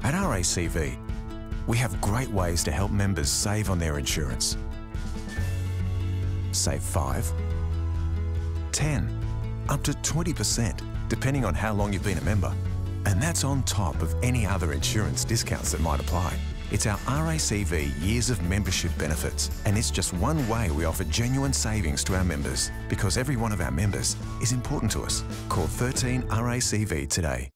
At RACV, we have great ways to help members save on their insurance. Save 5, 10, up to 20%, depending on how long you've been a member. And that's on top of any other insurance discounts that might apply. It's our RACV years of membership benefits, and it's just one way we offer genuine savings to our members, because every one of our members is important to us. Call 13 RACV today.